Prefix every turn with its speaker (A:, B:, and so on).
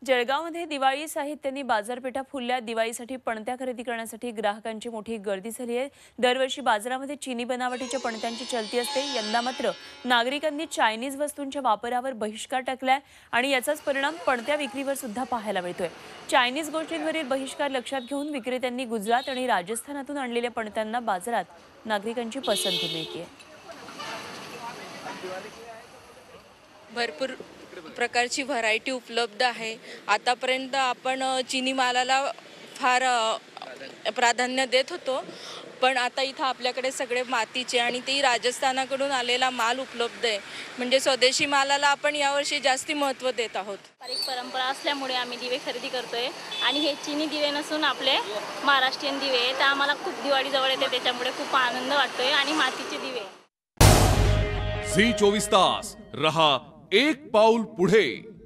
A: जळगावमध्ये दिवाळी साहित्यानी बाजारपेठा फुलल्या। दिवाळीसाठी पणत्या खरेदी करण्यासाठी ग्राहकांची मोठी गर्दी झाली आहे। दरवर्षी बाजारामध्ये चीनी बनावटीच्या पणत्यांची चलती असते। यंदा मात्र नागरिकांनी चायनीज वस्तूंच्या वापरावर बहिष्कार टाकलाय आणि याचाच परिणाम पणत्या विक्रीवर सुद्धा पाहायला मिळतोय। चायनीज गोष्टींवरील बहिष्कार लक्षात घेऊन विक्रेत्यांनी गुजरात आणि राजस्थानातून आणलेल्या पणत्यांना बाजारात नागरिकांची पसंती मिळते।
B: भरपूर प्रकारची व्हरायटी उपलब्ध आहे। आतापर्यंत आपण चीनी मालाला फार प्राधान्य देत होतो, पण आता इथं आपल्याकडे सगळे मातीचे आणि ते राजस्थानाकडून आलेला माल उपलब्ध आहे। म्हणजे स्वदेशी मालाला आपण यावर्षी जास्ती महत्त्व देत आहोत।
C: पारंपरिक परंपरा असल्यामुळे आम्ही दिवे खरेदी करतोय आणि हे चीनी दिवे नसून आपले महाराष्ट्रीयन दिवे आहेत। तर आम्हाला खूप दिवाळी जवळ येते, त्याच्यामुळे खूप आनंद वाटतोय आणि मातीचे दिवे।
D: झी 24 तास रहा एक पाऊल पुढे।